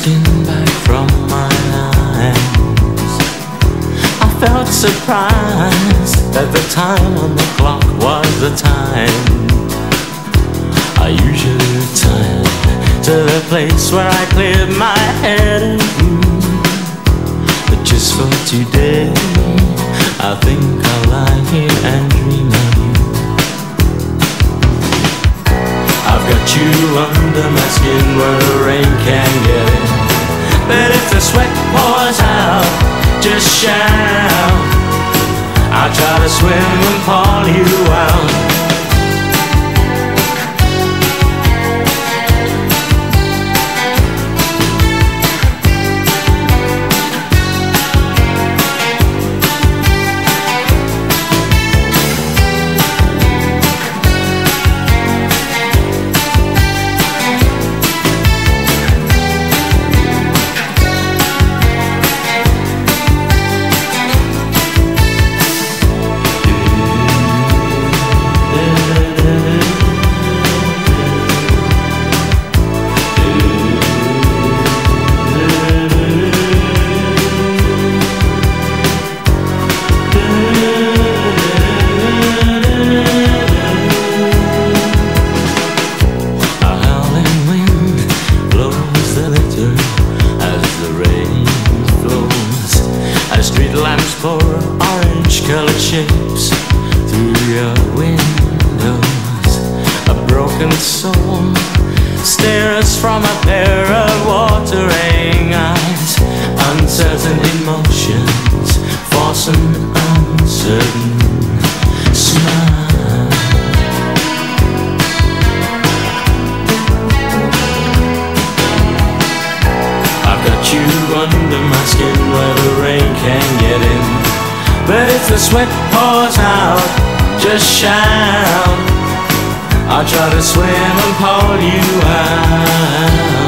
skin back from my eyes. I felt surprised that the time on the clock was the time I usually retire to the place where I cleared my head of you. But just for today, I think I'll lie here and dream of you. I've got you under my skin where the rain can't get in. But if the sweat pours out, just shout. I'll try to swim and pull you out. Street lamps pour orange-colored shapes through your windows. A broken soul stares from a pair of watering eyes. Uncertain emotions force an uncertain smile. I've got you under my skin where the rain can't get in. But if the sweat pours out, just shout. I'll try to swim and pull you out.